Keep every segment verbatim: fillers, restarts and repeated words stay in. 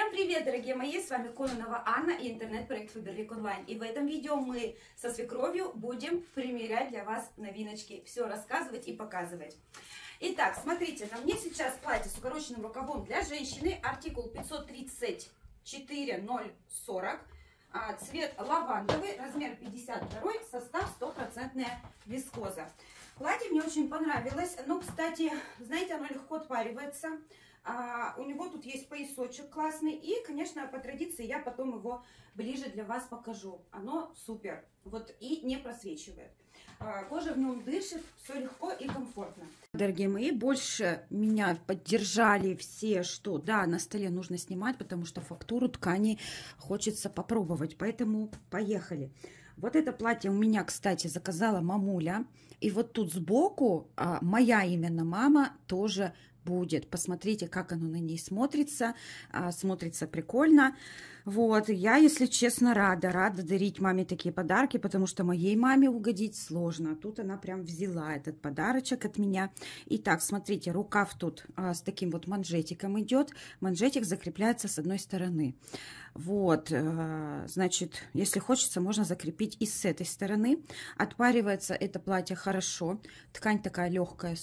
Всем привет, дорогие мои! С вами Кононова Анна и интернет-проект Фаберлик Онлайн. И в этом видео мы со свекровью будем примерять для вас новиночки. Все рассказывать и показывать. Итак, смотрите, на мне сейчас платье с укороченным рукавом для женщины. Артикул пятьсот тридцать четыре ноль сорок. Цвет лавандовый, размер пятьдесят два, состав стопроцентная вискоза. Платье мне очень понравилось. Но, кстати, знаете, оно легко отпаривается. А, у него тут есть поясочек классный. И, конечно, по традиции я потом его ближе для вас покажу. Оно супер. Вот и не просвечивает. А, кожа в нем дышит, все легко и комфортно. Дорогие мои, больше меня поддержали все, что да, на столе нужно снимать, потому что фактуру ткани хочется попробовать. Поэтому поехали. Вот это платье у меня, кстати, заказала мамуля. И вот тут сбоку а, моя именно мама тоже будет. Посмотрите, как оно на ней смотрится. А, смотрится прикольно. Вот, я, если честно, рада. Рада дарить маме такие подарки, потому что моей маме угодить сложно. Тут она прям взяла этот подарочек от меня. Итак, смотрите, рукав тут а, с таким вот манжетиком идет. Манжетик закрепляется с одной стороны. Вот, а, значит, если хочется, можно закрепить и с этой стороны. Отпаривается это платье хорошо. Ткань такая легкая,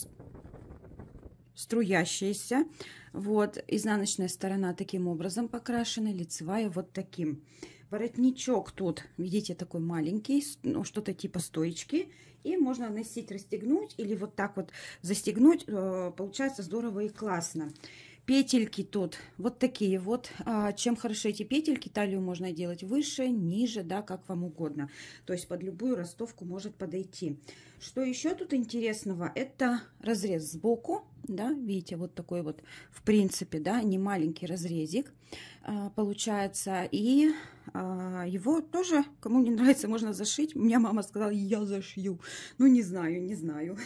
струящаяся. Вот, изнаночная сторона таким образом покрашена, лицевая вот таким. Воротничок тут, видите, такой маленький, ну, что-то типа стоечки. И можно носить, расстегнуть или вот так вот застегнуть. Получается здорово и классно. Петельки тут вот такие вот. Чем хороши эти петельки, талию можно делать выше, ниже, да, как вам угодно. То есть под любую ростовку может подойти. Что еще тут интересного? Это разрез сбоку, да, видите, вот такой вот, в принципе, да, не маленький разрезик получается. И его тоже, кому не нравится, можно зашить. У меня мама сказала, я зашью. Ну, не знаю, не знаю.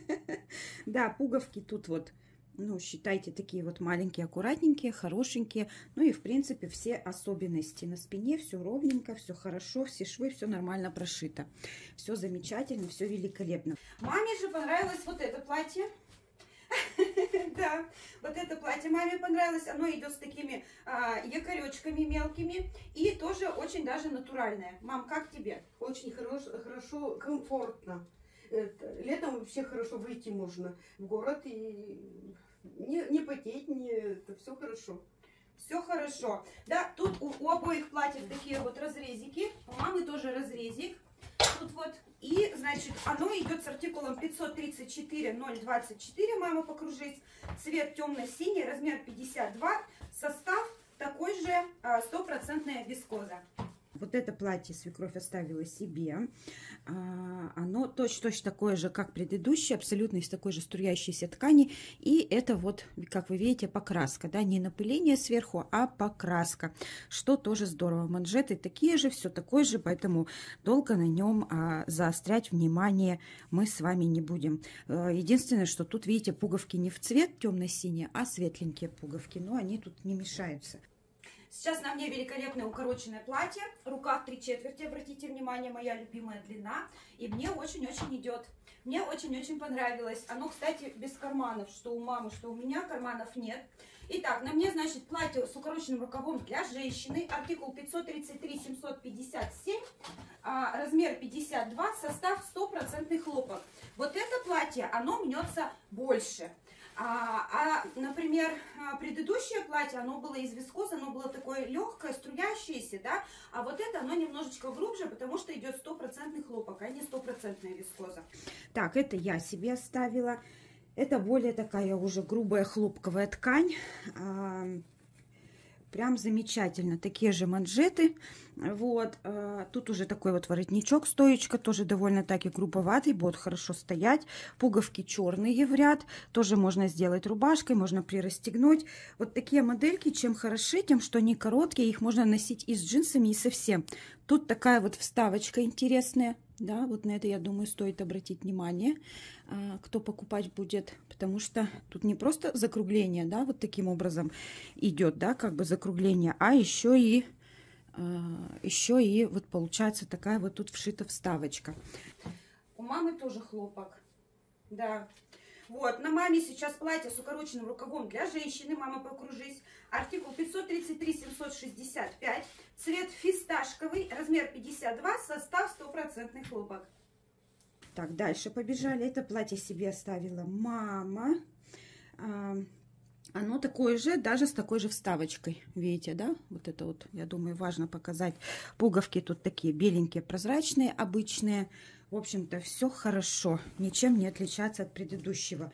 Да, пуговки тут вот. Ну, считайте, такие вот маленькие, аккуратненькие, хорошенькие. Ну и, в принципе, все особенности. На спине все ровненько, все хорошо, все швы, все нормально прошито. Все замечательно, все великолепно. Маме же понравилось вот это платье. Да, вот это платье маме понравилось. Оно идет с такими якоречками мелкими. И тоже очень даже натуральное. Мам, как тебе? Очень хорошо, хорошо, комфортно. Летом вообще хорошо выйти можно в город и не, не потеть, не, это все хорошо. Все хорошо. Да, тут у, у обоих платьев такие вот разрезики. У мамы тоже разрезик. Тут вот. И, значит, оно идет с артикулом пятьсот тридцать четыре ноль двадцать четыре. Мама, покружись. Цвет темно-синий, размер пятьдесят два. Состав такой же, стопроцентная вискоза. Вот это платье свекровь оставила себе. Оно точно-точно такое же, как предыдущее, абсолютно из такой же струящейся ткани. И это вот, как вы видите, покраска, да, не напыление сверху, а покраска, что тоже здорово. Манжеты такие же, все такое же, поэтому долго на нем заострять внимание мы с вами не будем. Единственное, что тут, видите, пуговки не в цвет темно-синие, а светленькие пуговки, но они тут не мешаются. Сейчас на мне великолепное укороченное платье, рукав три четверти, обратите внимание, моя любимая длина, и мне очень-очень идет. Мне очень-очень понравилось. Оно, кстати, без карманов, что у мамы, что у меня, карманов нет. Итак, на мне, значит, платье с укороченным рукавом для женщины, артикул пятьсот тридцать три семьсот пятьдесят семь, а, размер пятьдесят два, состав стопроцентный хлопок. Вот это платье, оно мнется больше. А, а, например, предыдущее платье, оно было из вискозы, оно было такое легкое, струящееся, да, а вот это, оно немножечко грубже, потому что идет стопроцентный хлопок, а не стопроцентная вискоза. Так, это я себе оставила. Это более такая уже грубая хлопковая ткань. Прям замечательно. Такие же манжеты. Вот. Тут уже такой вот воротничок, стоечка, тоже довольно таки грубоватый, будет хорошо стоять. Пуговки черные в ряд. Тоже можно сделать рубашкой, можно прирастегнуть. Вот такие модельки, чем хороши, тем, что они короткие, их можно носить и с джинсами, и со всем. Тут такая вот вставочка интересная. Да, вот на это, я думаю, стоит обратить внимание, кто покупать будет, потому что тут не просто закругление, да, вот таким образом идет, да, как бы закругление, а еще и, еще и вот получается такая вот тут вшита вставочка. У мамы тоже хлопок, да. Вот, на маме сейчас платье с укороченным рукавом для женщины. Мама, покружись. Артикул пятьсот тридцать три семьсот шестьдесят пять. Цвет фисташковый, размер пятьдесят два, состав стопроцентный хлопок. Так, дальше побежали. Это платье себе оставила мама. А, оно такое же, даже с такой же вставочкой. Видите, да? Вот это вот, я думаю, важно показать. Пуговки тут такие беленькие, прозрачные, обычные. В общем-то, все хорошо. Ничем не отличается от предыдущего.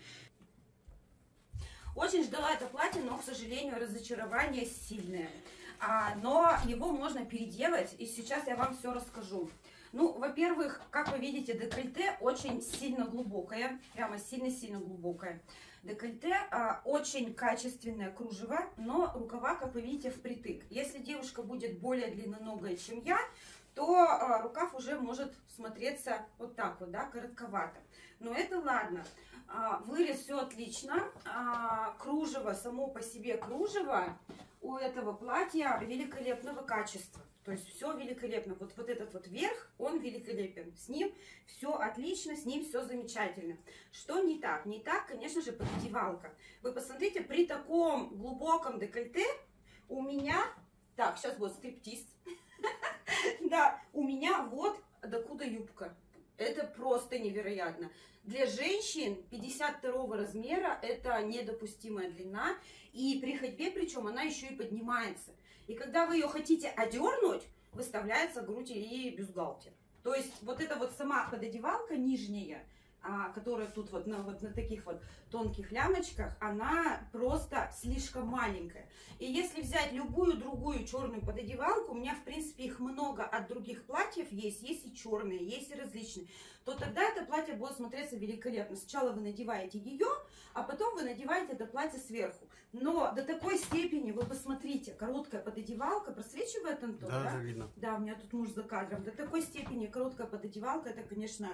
Очень ждала это платье, но, к сожалению, разочарование сильное. А, но его можно переделать, и сейчас я вам все расскажу. Ну, во-первых, как вы видите, декольте очень сильно глубокое. Прямо сильно-сильно глубокое. Декольте а, очень качественное кружево, но рукава, как вы видите, впритык. Если девушка будет более длинноногая, чем я, то а, рукав уже может смотреться вот так вот, да, коротковато. Но это ладно. А, вырез все отлично. А, кружево, само по себе кружево у этого платья великолепного качества. То есть все великолепно. Вот, вот этот вот верх, он великолепен. С ним все отлично, с ним все замечательно. Что не так? Не так, конечно же, поддевалка. Вы посмотрите, при таком глубоком декольте у меня... Так, сейчас будет стриптиз. Да, у меня вот докуда юбка. Это просто невероятно. Для женщин пятьдесят второго размера это недопустимая длина. И при ходьбе, причем, она еще и поднимается. И когда вы ее хотите одернуть, выставляется грудь и бюстгальтер. То есть вот эта вот сама пододевалка нижняя, а, которая тут вот на, вот на таких вот тонких лямочках, она просто слишком маленькая. И если взять любую другую черную пододевалку, у меня в принципе их много от других платьев есть, есть и черные, есть и различные, то тогда это платье будет смотреться великолепно. Сначала вы надеваете ее, а потом вы надеваете это платье сверху. Но до такой степени, вы посмотрите, короткая пододевалка, просвечивает, Антон, да? Да, видно. Да, у меня тут муж за кадром. До такой степени короткая пододевалка, это, конечно,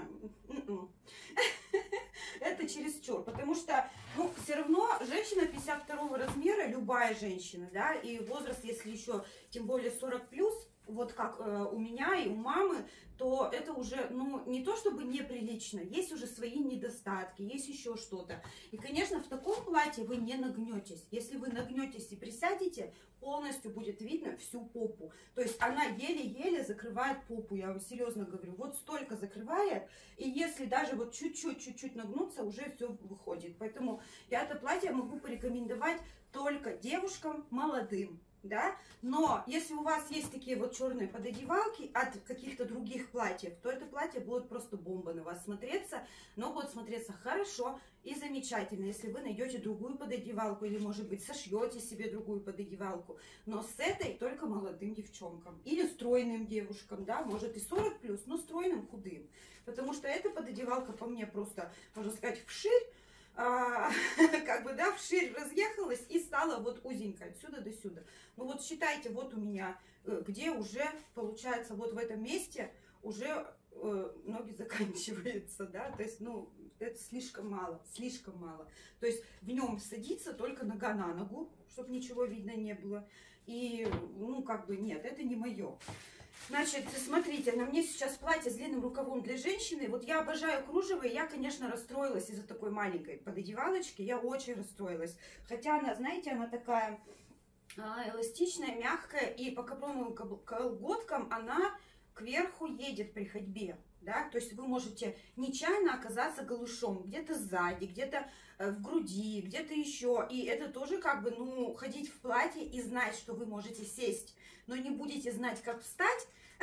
это чересчур, потому что, ну, все равно женщина пятьдесят второго размера, любая женщина, да, и возраст, если еще, тем более сорок плюс, вот как э, у меня и у мамы, то это уже, ну, не то чтобы неприлично, есть уже свои недостатки, есть еще что-то. И, конечно, в таком платье вы не нагнетесь. Если вы нагнетесь и присядете, полностью будет видно всю попу. То есть она еле-еле закрывает попу, я вам серьезно говорю. Вот столько закрывает, и если даже вот чуть-чуть, чуть-чуть нагнуться, уже все выходит. Поэтому я это платье могу порекомендовать только девушкам молодым. Да? Но если у вас есть такие вот черные пододевалки от каких-то других платьев, то это платье будет просто бомба на вас смотреться, но будет смотреться хорошо и замечательно, если вы найдете другую пододевалку или, может быть, сошьете себе другую пододевалку, но с этой только молодым девчонкам или стройным девушкам, да, может и сорок плюс, но стройным худым, потому что эта пододевалка по мне просто, можно сказать, вширь, А, как бы, да, вширь разъехалась и стала вот узенькая, отсюда до сюда. Ну вот считайте, вот у меня, где уже, получается, вот в этом месте уже э, ноги заканчиваются, да, то есть, ну, это слишком мало, слишком мало. То есть в нем садится только нога на ногу, чтобы ничего видно не было. И, ну, как бы, нет, это не мое. Значит, смотрите, на мне сейчас платье с длинным рукавом для женщины. Вот я обожаю кружево, и я, конечно, расстроилась из-за такой маленькой пододевалочки. Я очень расстроилась. Хотя она, знаете, она такая а, эластичная, мягкая, и по капроновым колготкам она кверху едет при ходьбе. Да? То есть вы можете нечаянно оказаться голышом где-то сзади, где-то э, в груди, где-то еще. И это тоже как бы, ну, ходить в платье и знать, что вы можете сесть, но не будете знать, как встать,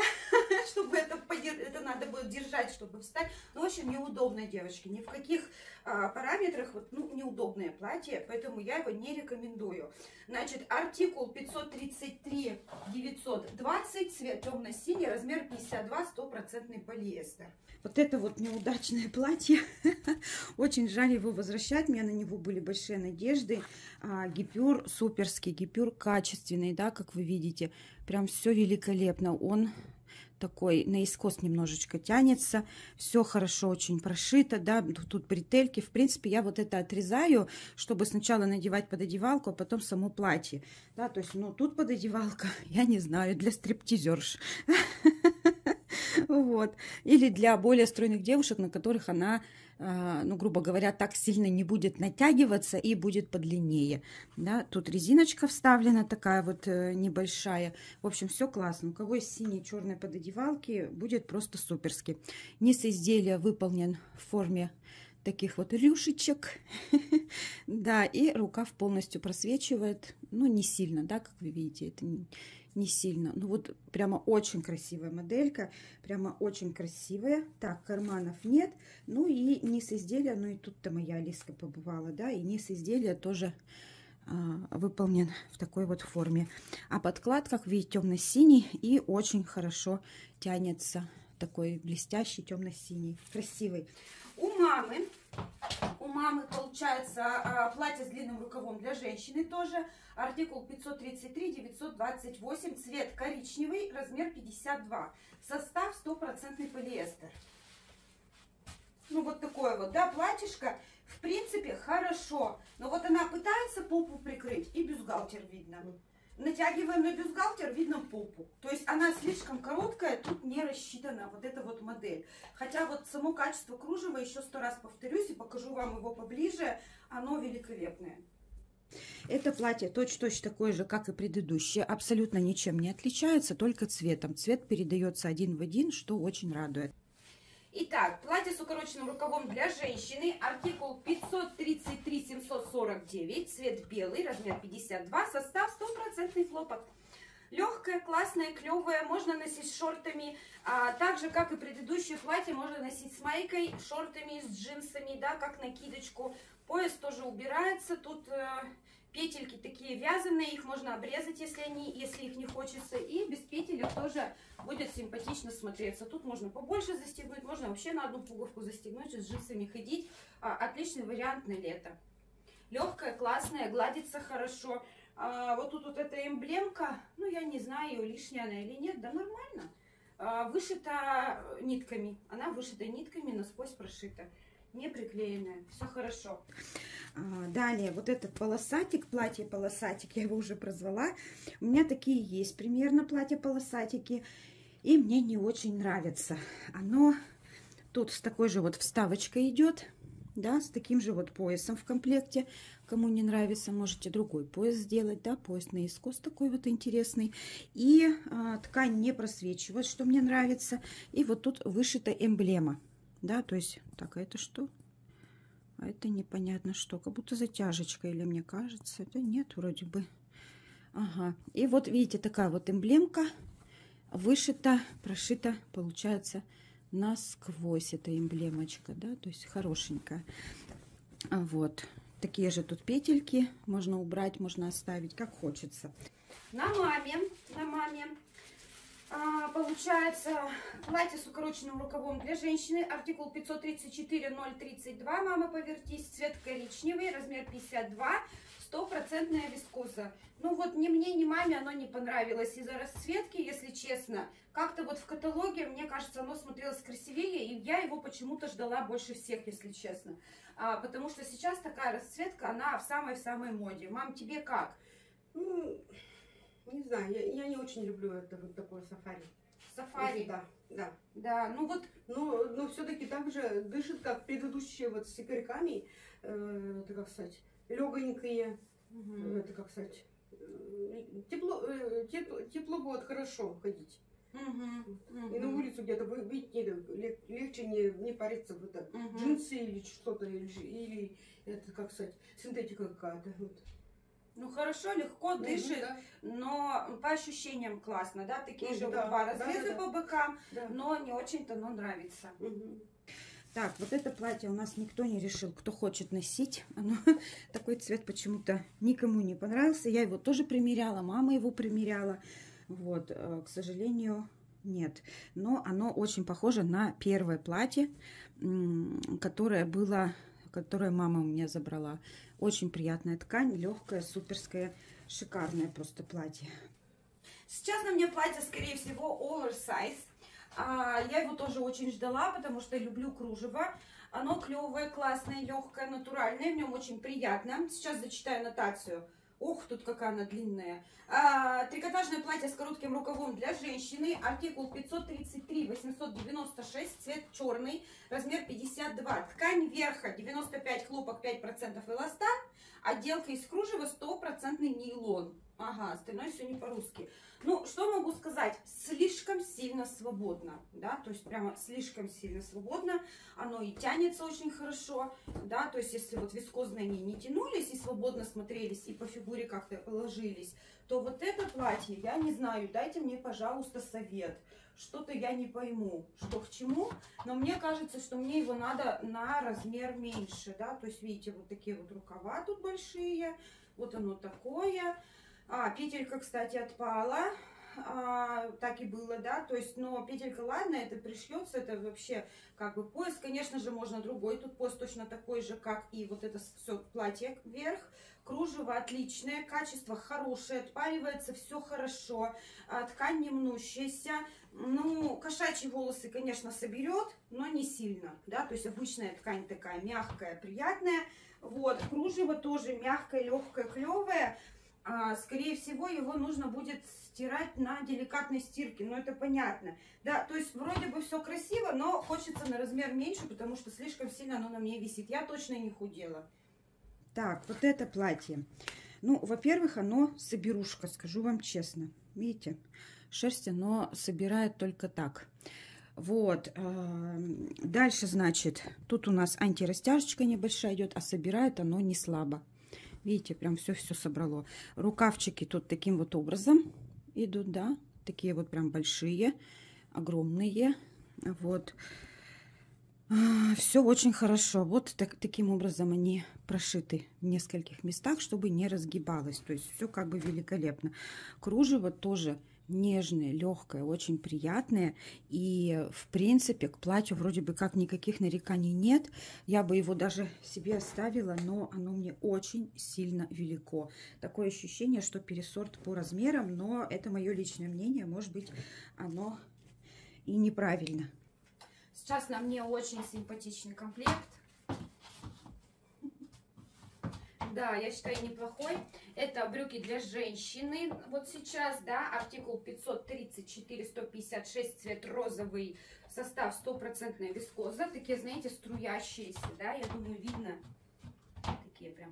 чтобы это, это надо будет держать, чтобы встать. Ну, в общем, неудобно, девочки. Ни в каких а, параметрах, вот, ну, неудобное платье, поэтому я его не рекомендую. Значит, артикул пятьсот тридцать три девятьсот двадцать, цвет темно-синий, размер пятьдесят два, стопроцентный полиэстер. Вот это вот неудачное платье. Очень жаль его возвращать. У меня на него были большие надежды. А, гипюр суперский, гипюр качественный, да, как вы видите. Прям все великолепно. Он такой наискос немножечко тянется. Все хорошо очень прошито, да. Тут бретельки. В принципе, я вот это отрезаю, чтобы сначала надевать пододевалку, а потом само платье. Да, то есть, ну, тут пододевалка, я не знаю, для стриптизерш. Вот. Или для более стройных девушек, на которых она, ну, грубо говоря, так сильно не будет натягиваться и будет подлиннее. Да? Тут резиночка вставлена такая вот небольшая. В общем, все классно. У кого есть синие, черные пододевалки, будет просто суперски. Низ изделия выполнен в форме таких вот рюшечек. Да, и рукав полностью просвечивает. Ну, не сильно, да, как вы видите, это не, не сильно. Ну, вот прямо очень красивая моделька. Прямо очень красивая. Так, карманов нет. Ну, и низ изделия, ну, и тут-то моя Алиска побывала, да, и низ изделия тоже а, выполнен в такой вот форме. А подклад, как видите, темно-синий и очень хорошо тянется. Такой блестящий, темно-синий, красивый. У мамы, у мамы получается платье с длинным рукавом для женщины тоже. Артикул пятьсот тридцать три девятьсот двадцать восемь, цвет коричневый, размер пятьдесят два. Состав стопроцентный полиэстер. Ну вот такое вот, да, платьишко. В принципе, хорошо. Но вот она пытается попу прикрыть, и бюстгальтер видно. Натягиваем на бюстгальтер, видно попу. То есть она слишком короткая, тут не рассчитана вот эта вот модель. Хотя вот само качество кружева, еще сто раз повторюсь и покажу вам его поближе, оно великолепное. Это платье точно-точно такое же, как и предыдущее. Абсолютно ничем не отличается, только цветом. Цвет передается один в один, что очень радует. Итак, платье с укороченным рукавом для женщины, артикул пятьсот тридцать три семьсот сорок девять, цвет белый, размер пятьдесят два, состав стопроцентный хлопок. Легкое, классное, клевое, можно носить с шортами, а, так же, как и предыдущее платье, можно носить с майкой, шортами, с джинсами, да, как накидочку. Пояс тоже убирается, тут э, петельки такие вязаные, их можно обрезать, если, они, если их не хочется, и без петелек тоже будет симпатично смотреться. Тут можно побольше застегнуть, можно вообще на одну пуговку застегнуть и с джинсами ходить. А, отличный вариант на лето. Легкая, классная, гладится хорошо. А, вот тут вот эта эмблемка, ну я не знаю, лишняя она или нет, да нормально. А, вышита нитками, она вышита нитками, насквозь прошита. Не приклеенная, все хорошо. А, далее, вот этот полосатик, платье полосатик, я его уже прозвала. У меня такие есть примерно платья полосатики. И мне не очень нравится. Оно тут с такой же вот вставочкой идет. Да, с таким же вот поясом в комплекте. Кому не нравится, можете другой пояс сделать. Да, пояс наискос такой вот интересный. И а, ткань не просвечивает, что мне нравится. И вот тут вышита эмблема. Да, то есть, так, а это что? А это непонятно что. Как будто затяжечка, или мне кажется. Это нет, вроде бы. Ага. И вот видите, такая вот эмблемка. Вышита, прошита, получается, насквозь эта эмблемочка, да, то есть хорошенькая. Вот. Такие же тут петельки. Можно убрать, можно оставить, как хочется. На маме, на маме. А, получается, платье с укороченным рукавом для женщины, артикул пятьсот тридцать четыре ноль тридцать два, мама, повертись, цвет коричневый, размер пятьдесят два, стопроцентная вискоза. Ну вот ни мне, ни маме оно не понравилось из-за расцветки, если честно. Как-то вот в каталоге, мне кажется, оно смотрелось красивее, и я его почему-то ждала больше всех, если честно. А, потому что сейчас такая расцветка, она в самой-самой моде. Мам, тебе как? Ну, не знаю, я, я не очень люблю это вот такое сафари. Сафари. Да, да. Да, ну вот. Но, но все-таки так же дышит, как предыдущие вот с икорьками, э, это как сказать, легонькие, Угу. это как сказать, э, тепло, э, тепло, тепло будет хорошо ходить. Угу. Угу. И на улицу где-то выйти лег, легче не, не париться в это. Угу. Джинсы или что-то, или, или это как сказать, синтетика какая-то. Вот. Ну хорошо, легко дышит, Да. но по ощущениям классно, да, такие Ну, же да, вот два да, разреза да, да. по бокам, Да. но не очень-то, но нравится. Угу. Так, вот это платье у нас никто не решил, кто хочет носить. Оно, такой цвет почему-то никому не понравился. Я его тоже примеряла, мама его примеряла. Вот, к сожалению, нет. Но оно очень похоже на первое платье, которое было, которое мама у меня забрала. Очень приятная ткань, легкая, суперская, шикарное просто платье. Сейчас на мне платье, скорее всего, oversize. А, я его тоже очень ждала, потому что люблю кружево. Оно клевое, классное, легкое, натуральное, в нем очень приятно. Сейчас зачитаю нотацию. Ох, тут какая она длинная. А, трикотажное платье с коротким рукавом для женщины. Артикул пятьсот тридцать три восемьсот девяносто шесть. Цвет черный. Размер пятьдесят два. Ткань верха девяносто пять, хлопок пять процентов эластан. Отделка из кружева сто процентов нейлон. Ага, остальное все не по-русски. Ну, что могу сказать? Слишком сильно свободно, да, то есть прямо слишком сильно свободно. Оно и тянется очень хорошо, да, то есть если вот вискозные они не тянулись и свободно смотрелись, и по фигуре как-то ложились, то вот это платье, я не знаю, дайте мне, пожалуйста, совет. Что-то я не пойму, что к чему, но мне кажется, что мне его надо на размер меньше, да, то есть видите, вот такие вот рукава тут большие, вот оно такое. А, петелька, кстати, отпала, а, так и было, да, то есть, но петелька, ладно, это пришьется, это вообще, как бы, пояс, конечно же, можно другой, тут пояс точно такой же, как и вот это все платье вверх, кружево отличное, качество хорошее, отпаривается все хорошо, а, ткань не мнущаяся, ну, кошачьи волосы, конечно, соберет, но не сильно, да, то есть обычная ткань такая мягкая, приятная, вот, кружево тоже мягкое, легкое, клевое. А, скорее всего, его нужно будет стирать на деликатной стирке, но это понятно. Да, то есть вроде бы все красиво, но хочется на размер меньше, потому что слишком сильно оно на мне висит. Я точно не худела. Так, вот это платье. Ну, во-первых, оно соберушка, скажу вам честно. Видите, шерсть оно собирает только так. Вот. Дальше, значит, тут у нас антирастяжечка небольшая идет, а собирает оно не слабо. Видите, прям все-все собрало. Рукавчики тут таким вот образом идут, да. Такие вот прям большие, огромные. Вот. Все очень хорошо. Вот так, таким образом они прошиты в нескольких местах, чтобы не разгибалось. То есть все как бы великолепно. Кружево тоже нежное, легкое, очень приятное. И в принципе к платью вроде бы как никаких нареканий нет. Я бы его даже себе оставила, но оно мне очень сильно велико. Такое ощущение, что пересорт по размерам, но это мое личное мнение. Может быть, оно и неправильно. Сейчас на мне очень симпатичный комплект. Да, я считаю, неплохой. Это брюки для женщины. Вот сейчас, да, артикул пятьсот тридцать четыре сто пятьдесят шесть, цвет розовый, состав стопроцентная вискоза. Такие, знаете, струящиеся, да, я думаю, видно. Такие прям...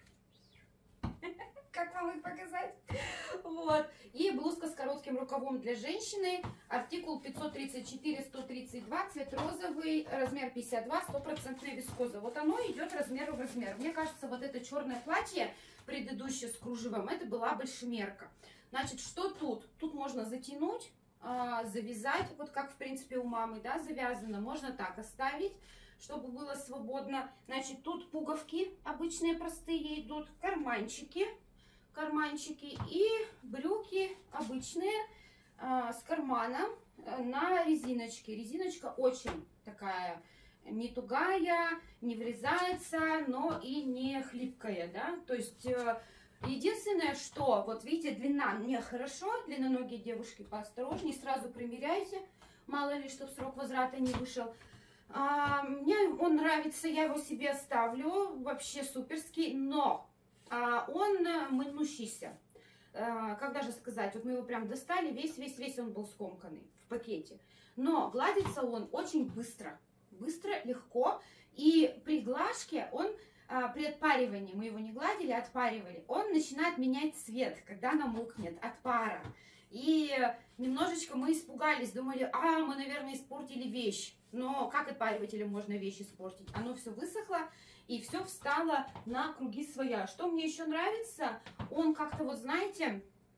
Как вам их показать? Вот. И блузка с коротким рукавом для женщины. Артикул пятьсот тридцать четыре сто тридцать два, цвет розовый, размер пятьдесят два, стопроцентная вискоза. Вот оно идет размер в размер. Мне кажется, вот это черное платье, предыдущее с кружевом, это была большемерка. Значит, что тут? Тут можно затянуть, завязать, вот как, в принципе, у мамы, да, завязано. Можно так оставить, чтобы было свободно. Значит, тут пуговки обычные, простые идут, карманчики. карманчики и брюки обычные а, с карманом на резиночке. Резиночка очень такая не тугая, не врезается, но и не хлипкая, да, то есть э, единственное, что, вот видите, длина мне хорошо, длинноногие девушки поосторожнее, сразу примеряйте, мало ли, чтобы срок возврата не вышел. А, мне он нравится, я его себе оставлю, вообще суперский, но а, он мнущийся. А, как даже сказать, вот мы его прям достали, весь-весь-весь он был скомканный в пакете. Но гладится он очень быстро, быстро, легко, и при глажке он, а, при отпаривании, мы его не гладили, а отпаривали, он начинает менять цвет, когда намокнет от пара. И немножечко мы испугались, думали, а, мы, наверное, испортили вещь. Но как отпаривателем можно вещь испортить? Оно все высохло и все встало на круги своя. Что мне еще нравится, он как-то, вот знаете,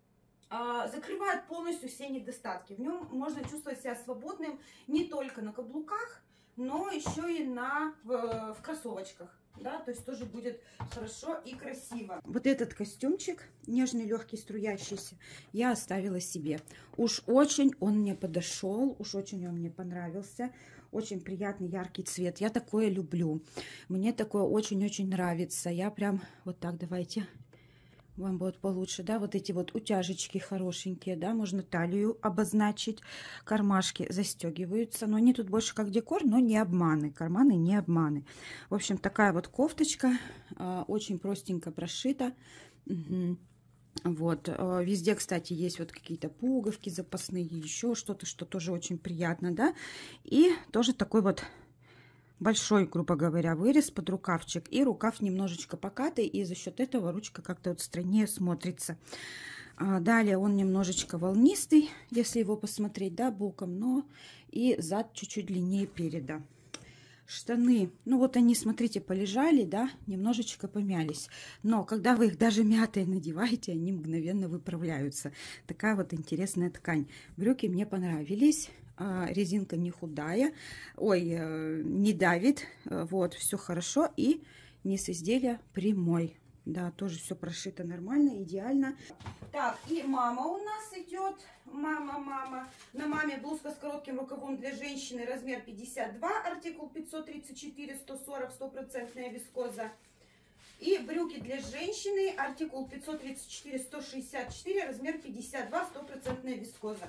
закрывает полностью все недостатки. В нем можно чувствовать себя свободным не только на каблуках, но еще и на, в, в кроссовочках. Да, то есть тоже будет хорошо и красиво. Вот этот костюмчик, нежный, легкий, струящийся, я оставила себе. Уж очень он мне подошел, уж очень он мне понравился. Очень приятный, яркий цвет. Я такое люблю. Мне такое очень-очень нравится. Я прям вот так, давайте, вам будет получше, да, вот эти вот утяжечки хорошенькие, да, можно талию обозначить, кармашки застегиваются, но они тут больше как декор, но не обманы, карманы не обманы. В общем, такая вот кофточка, очень простенько прошита, Угу. Вот, везде, кстати, есть вот какие-то пуговки запасные, еще что-то, что тоже очень приятно, да. И тоже такой вот большой, грубо говоря, вырез под рукавчик. И рукав немножечко покатый, и за счет этого ручка как-то вот стройнее смотрится. Далее он немножечко волнистый, если его посмотреть, да, боком, но и зад чуть-чуть длиннее переда. Штаны, ну вот они, смотрите, полежали, да, немножечко помялись. Но когда вы их даже мятые надеваете, они мгновенно выправляются. Такая вот интересная ткань. Брюки мне понравились. Резинка не худая, ой, не давит. Вот, все хорошо. И низ изделия прямой. Да, тоже все прошито нормально, идеально. Так, и мама у нас идет. Мама, мама. На маме блузка с коротким рукавом для женщины, размер пятьдесят два, артикул пятьсот тридцать четыре, сто сорок, стопроцентная вискоза. И брюки для женщины, артикул пятьсот тридцать четыре, сто шестьдесят четыре, размер пятьдесят два, стопроцентная вискоза.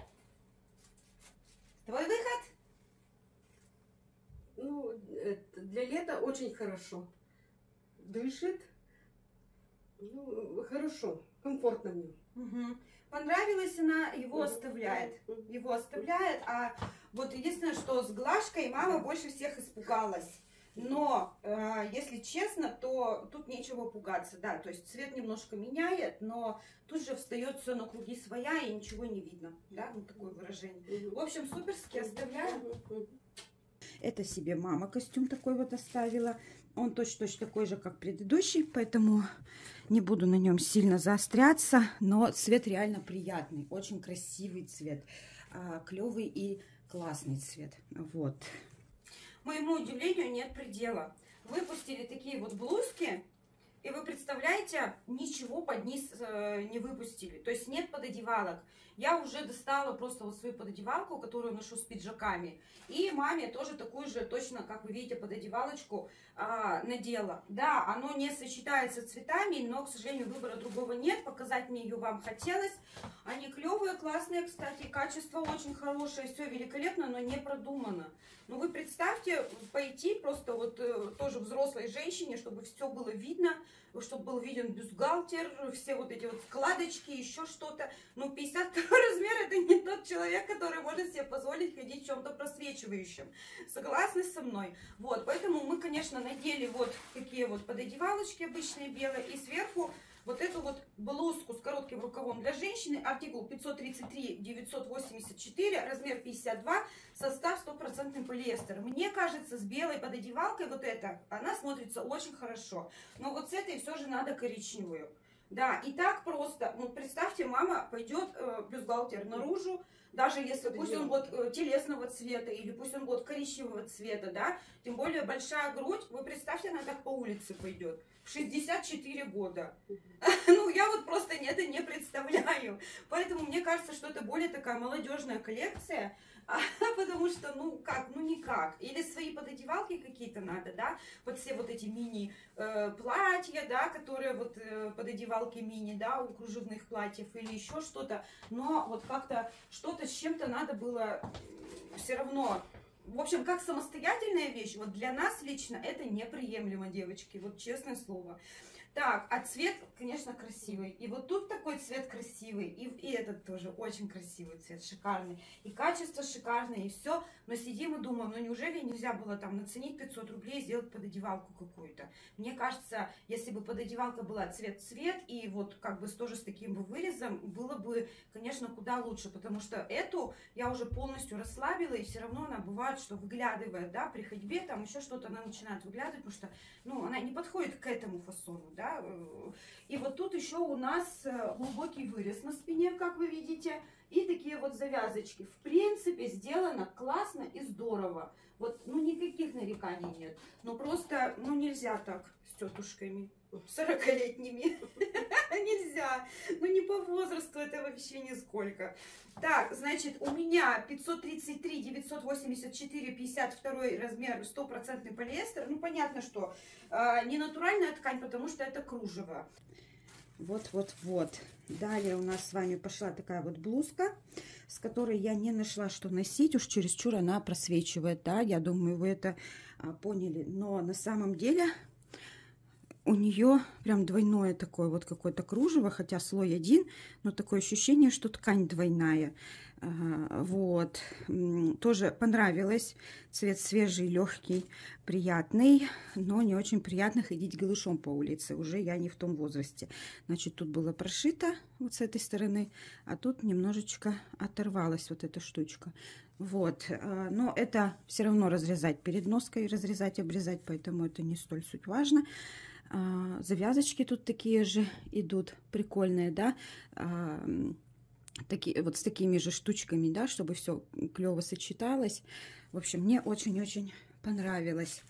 Твой выход? Ну, это для лета очень хорошо. Дышит. Ну, хорошо, комфортно мне. Угу. Понравилась она, его оставляет. Его оставляет, а вот единственное, что с глажкой мама больше всех испугалась. Но, э, если честно, то тут нечего пугаться, да, то есть цвет немножко меняет, но тут же встает все на круги своя и ничего не видно, да, вот такое выражение. В общем, суперски оставляем. Это себе мама костюм такой вот оставила. Он точно-точно такой же, как предыдущий, поэтому не буду на нем сильно заостряться. Но цвет реально приятный, очень красивый цвет, клевый и классный цвет. Вот. Моему удивлению нет предела. Выпустили такие вот блузки, и вы представляете, ничего под низ э, не выпустили. То есть нет пододевалок. Я уже достала просто вот свою пододевалку, которую ношу с пиджаками. И маме тоже такую же, точно, как вы видите, пододевалочку э, надела. Да, оно не сочетается цветами, но, к сожалению, выбора другого нет. Показать мне ее вам хотелось. Они клевые, классные, кстати, качество очень хорошее, все великолепно, но не продумано. Ну вы представьте, пойти просто вот э, тоже взрослой женщине, чтобы все было видно, чтобы был виден бюстгальтер, все вот эти вот складочки, еще что-то. Ну пятьдесят второй размер — это не тот человек, который может себе позволить ходить в чем-то просвечивающем. Согласны со мной? Вот, поэтому мы, конечно, надели вот такие вот пододевалочки обычные белые и сверху вот эту вот блузку с коротким рукавом для женщины, артикул пятьсот тридцать три, девятьсот восемьдесят четыре, размер пятьдесят два, состав стопроцентный полиэстер. Мне кажется, с белой пододевалкой вот эта, она смотрится очень хорошо. Но вот с этой все же надо коричневую. Да, и так просто, ну представьте, мама пойдет э, бюстгальтер наружу, даже если пусть он вот э, телесного цвета или пусть он вот коричневого цвета, да, тем более большая грудь, вы представьте, она так по улице пойдет. В шестьдесят четыре года. Ну, я вот просто это не представляю. Поэтому мне кажется, что это более такая молодежная коллекция, потому что, ну, как, ну, никак. Или свои пододевалки какие-то надо, да, под все вот эти мини-платья, да, которые вот э, пододевалки мини, да, у кружевных платьев или еще что-то. Но вот как-то что-то с чем-то надо было все равно. В общем, как самостоятельная вещь, вот для нас лично это неприемлемо, девочки, вот честное слово. Так, а цвет, конечно, красивый. И вот тут такой цвет красивый, и, и этот тоже очень красивый цвет, шикарный. И качество шикарное, и все. Но сидим и думаем, ну неужели нельзя было там наценить пятьсот рублей и сделать пододевалку какую-то? Мне кажется, если бы пододевалка была цвет-цвет, и вот как бы тоже с таким бы вырезом, было бы, конечно, куда лучше. Потому что эту я уже полностью расслабила, и все равно она бывает, что выглядывает, да, при ходьбе, там еще что-то она начинает выглядывать, потому что, ну, она не подходит к этому фасону, да. Да? И вот тут еще у нас глубокий вырез на спине, как вы видите, и такие вот завязочки. В принципе, сделано классно и здорово. Вот, ну, никаких нареканий нет. Но просто, ну, нельзя так с тетушками сорокалетними. Нельзя. Ну, не по возрасту это вообще нисколько. Так, значит, у меня пятьсот тридцать три, девятьсот восемьдесят четыре, пятьдесят второй размер, стопроцентный полиэстер. Ну, понятно, что э, не натуральная ткань, потому что это кружево. Вот-вот-вот. Далее у нас с вами пошла такая вот блузка, с которой я не нашла, что носить. Уж чересчур она просвечивает, да. Я думаю, вы это а, поняли. Но на самом деле у нее прям двойное такое вот какое-то кружево, хотя слой один, но такое ощущение, что ткань двойная. Вот, тоже понравилось. Цвет свежий, легкий, приятный, но не очень приятно ходить голышом по улице. Уже я не в том возрасте. Значит, тут было прошито вот с этой стороны, а тут немножечко оторвалась вот эта штучка. Вот, но это все равно разрезать перед ноской, разрезать, обрезать, поэтому это не столь суть важно. Завязочки тут такие же идут, прикольные, да, такие вот с такими же штучками, да, чтобы все клево сочеталось. В общем, мне очень-очень понравилось.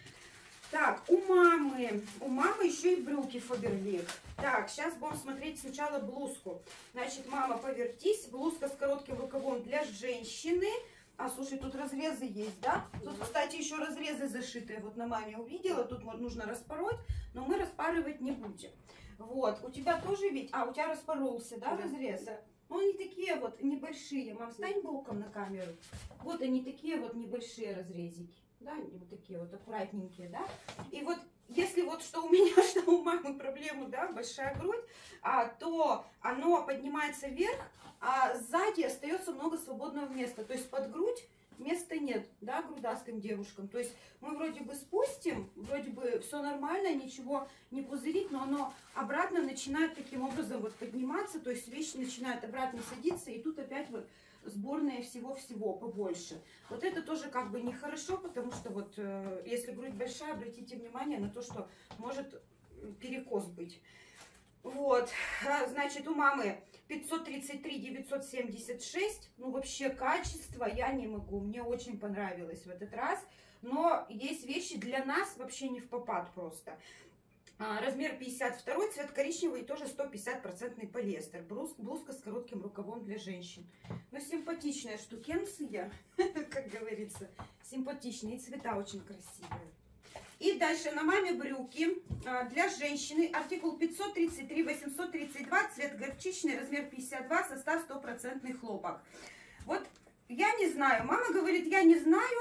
Так, у мамы, у мамы еще и брюки Фаберлик. Так, сейчас будем смотреть сначала блузку. Значит, мама, повертись, блузка с коротким рукавом для женщины. А, слушай, тут разрезы есть, да? Тут, кстати, еще разрезы зашитые. Вот на маме увидела, тут нужно распороть, но мы распарывать не будем. Вот, у тебя тоже ведь, а, у тебя распоролся, да, разрез? Ну, они такие вот небольшие. Мам, встань боком на камеру. Вот они такие вот небольшие разрезики. Да, вот такие вот аккуратненькие, да. И вот, если вот что у меня, что у мамы проблема, да, большая грудь, а, то оно поднимается вверх, а сзади остается много свободного места. То есть под грудь места нет, да, грудастым девушкам. То есть мы вроде бы спустим, вроде бы все нормально, ничего не пузырит, но оно обратно начинает таким образом вот подниматься, то есть вещь начинает обратно садиться, и тут опять вот сборная всего-всего побольше. Вот это тоже как бы нехорошо, потому что вот э, если грудь большая, обратите внимание на то, что может перекос быть. Вот, значит, у мамы пятьсот тридцать три девятьсот семьдесят шесть, ну вообще качество я не могу, мне очень понравилось в этот раз, но есть вещи для нас вообще не в попад просто. Размер пятьдесят два, цвет коричневый и тоже сто пятьдесят процентов полиэстер, блузка с коротким рукавом для женщин. Ну симпатичная штукенция, как говорится, симпатичные, цвета очень красивые. И дальше на маме брюки для женщины, артикул пятьсот тридцать три восемьсот тридцать два, цвет горчичный, размер пятьдесят два, состав сто процентов хлопок. Вот я не знаю, мама говорит, я не знаю,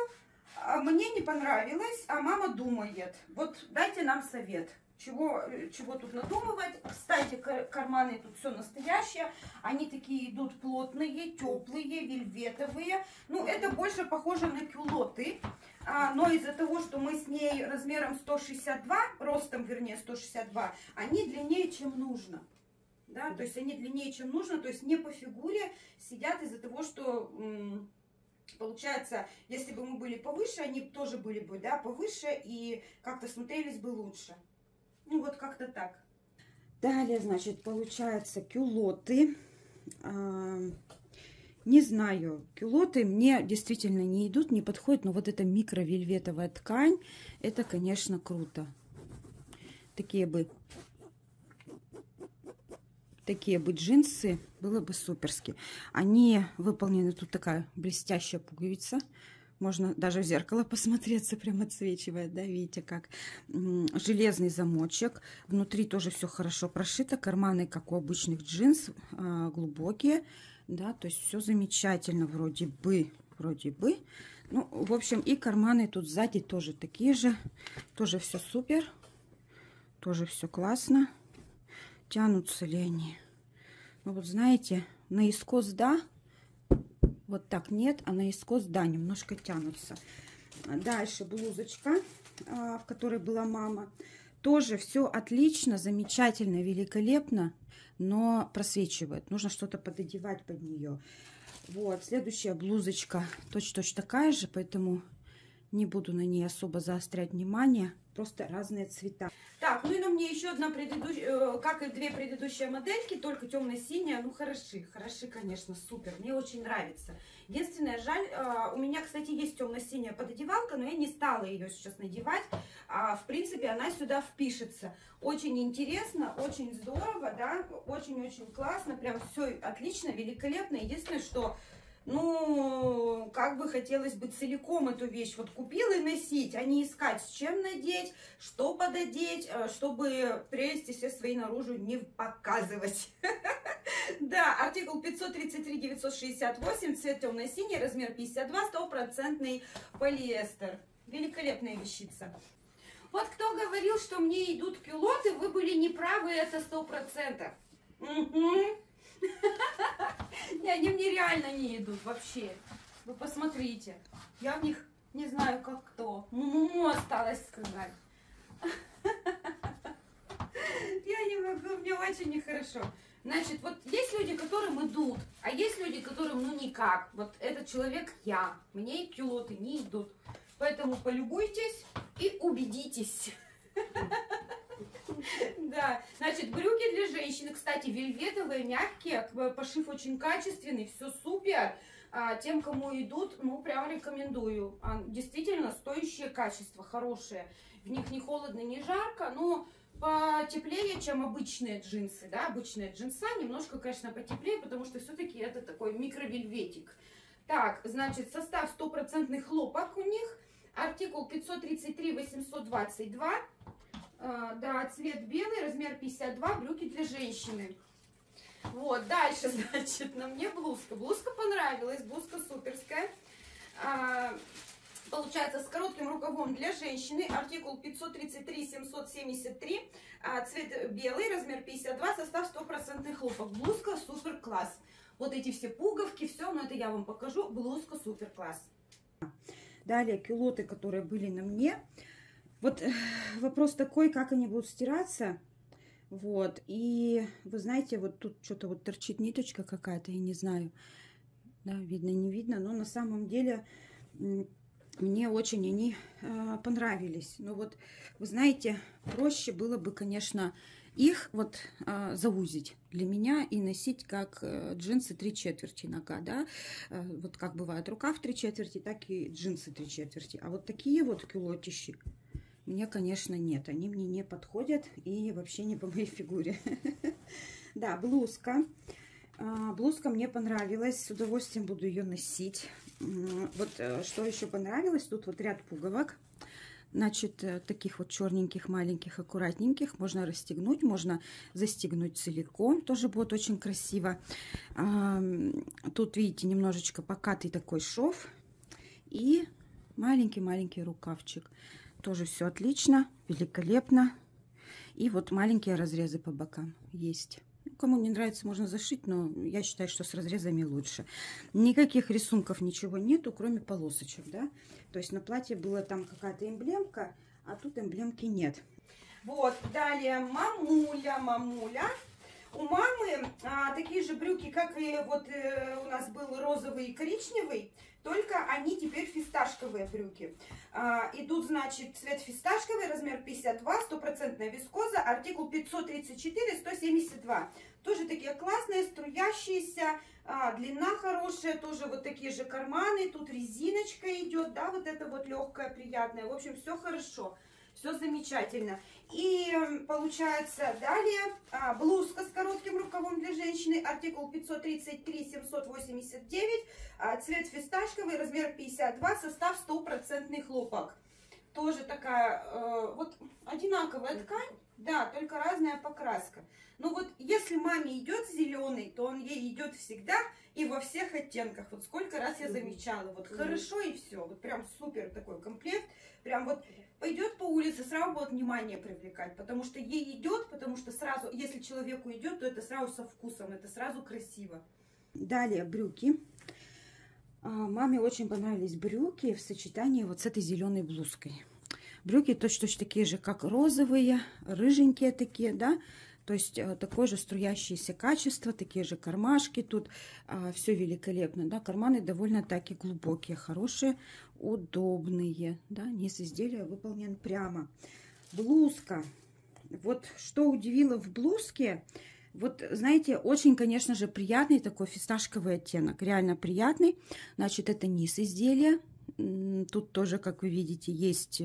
мне не понравилось, а мама думает. Вот дайте нам совет. Чего, чего тут надумывать. Кстати, карманы тут все настоящее. Они такие идут плотные, теплые, вельветовые. Ну, это больше похоже на кюлоты. А, но из-за того, что мы с ней размером сто шестьдесят два, ростом, вернее, сто шестьдесят два, они длиннее, чем нужно. Да, то есть они длиннее, чем нужно. То есть не по фигуре сидят из-за того, что... Получается, если бы мы были повыше, они тоже были бы, да, повыше и как-то смотрелись бы лучше. Ну, вот как-то так. Далее, значит, получается кюлоты. А, не знаю, кюлоты мне действительно не идут, не подходят, но вот эта микровельветовая ткань, это, конечно, круто. Такие бы, такие бы джинсы было бы суперски. Они выполнены, тут такая блестящая пуговица. Можно даже в зеркало посмотреться, прям отсвечивает, да, видите, как железный замочек. Внутри тоже все хорошо прошито, карманы, как у обычных джинс, глубокие, да, то есть все замечательно вроде бы, вроде бы. Ну, в общем, и карманы тут сзади тоже такие же, тоже все супер, тоже все классно. Тянутся ли они? Ну, вот знаете, наискос, да. Вот так нет, а наискос, да, немножко тянутся. Дальше блузочка, в которой была мама. Тоже все отлично, замечательно, великолепно, но просвечивает. Нужно что-то пододевать под нее. Вот, следующая блузочка точно-точно такая же, поэтому не буду на ней особо заострять внимание. Просто разные цвета. Так, ну и на мне еще одна предыдущая, как и две предыдущие модельки, только темно-синяя. Ну, хороши, хороши, конечно, супер. Мне очень нравится. Единственное, жаль, у меня, кстати, есть темно-синяя пододевалка, но я не стала ее сейчас надевать. В принципе, она сюда впишется. Очень интересно, очень здорово, да, очень-очень классно. Прям все отлично, великолепно. Единственное, что... Ну, как бы хотелось бы целиком эту вещь вот купила и носить, а не искать, с чем надеть, что пододеть, чтобы прелести все свои наружу не показывать. Да, артикул пятьсот тридцать три девятьсот шестьдесят восемь, цвет темно-синий, размер пятьдесят два, стопроцентный полиэстер. Великолепная вещица. Вот кто говорил, что мне идут кюлоты, вы были неправы, это сто процентов. Не, они мне реально не идут вообще. Вы посмотрите. Я в них не знаю, как кто. Му-му-му осталось сказать. Я не могу, мне очень нехорошо. Значит, вот есть люди, которым идут, а есть люди, которым ну никак. Вот этот человек я. Мне кюлоты не идут. Поэтому полюбуйтесь и убедитесь. Да, значит, брюки для женщины, кстати, вельветовые, мягкие, пошив очень качественный, все супер. А, тем, кому идут, ну, прям рекомендую. А, действительно, стоящее качество, хорошее. В них не холодно, не жарко, но потеплее, чем обычные джинсы, да, обычные джинса. Немножко, конечно, потеплее, потому что все-таки это такой микровельветик. Так, значит, состав стопроцентный хлопок у них. Артикул пятьсот тридцать три восемьсот двадцать два. А, да, цвет белый, размер пятьдесят два, брюки для женщины. Вот, дальше, значит, на мне блузка. Блузка понравилась, блузка суперская. А, получается, с коротким рукавом для женщины. Артикул пятьсот тридцать три семьсот семьдесят три. А, цвет белый, размер пятьдесят два, состав стопроцентный хлопок. Блузка супер класс. Вот эти все пуговки, все, но это я вам покажу. Блузка супер класс. Далее кюлоты, которые были на мне. Вот вопрос такой, как они будут стираться. Вот, и вы знаете, вот тут что-то вот торчит ниточка какая-то, я не знаю, да, видно, не видно, но на самом деле мне очень они э, понравились. Но вот, вы знаете, проще было бы, конечно, их вот э, заузить для меня и носить как э, джинсы три четверти нога, да, э, вот как бывает рукав три четверти, так и джинсы три четверти. А вот такие вот кюлотищи мне, конечно, нет, они мне не подходят и вообще не по моей фигуре. Да, блузка. Блузка мне понравилась, с удовольствием буду ее носить. Вот что еще понравилось, тут вот ряд пуговок. Значит, таких вот черненьких, маленьких, аккуратненьких. Можно расстегнуть, можно застегнуть целиком. Тоже будет очень красиво. Тут, видите, немножечко покатый такой шов. И маленький-маленький рукавчик. Тоже все отлично, великолепно. И вот маленькие разрезы по бокам есть. Кому не нравится, можно зашить, но я считаю, что с разрезами лучше. Никаких рисунков, ничего нету, кроме полосочек, да. То есть на платье была там какая-то эмблемка, а тут эмблемки нет. Вот, далее мамуля, мамуля. У мамы а, такие же брюки, как и вот э, у нас был розовый и коричневый, только они теперь фисташковые брюки. А, идут, значит, цвет фисташковый, размер пятьдесят два, стопроцентная вискоза, артикул пятьсот тридцать четыре сто семьдесят два. Тоже такие классные, струящиеся, а, длина хорошая, тоже вот такие же карманы, тут резиночка идет, да, вот это вот легкая, приятная. В общем, все хорошо. Все замечательно. И получается далее а, блузка с коротким рукавом для женщины. Артикул пятьсот тридцать три семьсот восемьдесят девять. А, цвет фисташковый, размер пятьдесят два, состав стопроцентный хлопок. Тоже такая э, вот одинаковая ткань, да, только разная покраска. Но вот если маме идет зеленый, то он ей идет всегда и во всех оттенках. Вот сколько раз я замечала. Вот хорошо и все. Вот прям супер такой комплект. Прям вот пойдет по улице, сразу будет внимание привлекать. Потому что ей идет, потому что сразу, если человеку идет, то это сразу со вкусом, это сразу красиво. Далее брюки. Маме очень понравились брюки в сочетании вот с этой зеленой блузкой. Брюки точно такие же, как розовые, рыженькие такие, да. То есть такое же струящееся качество, такие же кармашки. Тут а, все великолепно, да. Карманы довольно таки глубокие, хорошие, удобные, да. Низ изделия выполнен прямо. Блузка. Вот что удивило в блузке. Вот, знаете, очень, конечно же, приятный такой фисташковый оттенок. Реально приятный. Значит, это низ изделия. Тут тоже, как вы видите, есть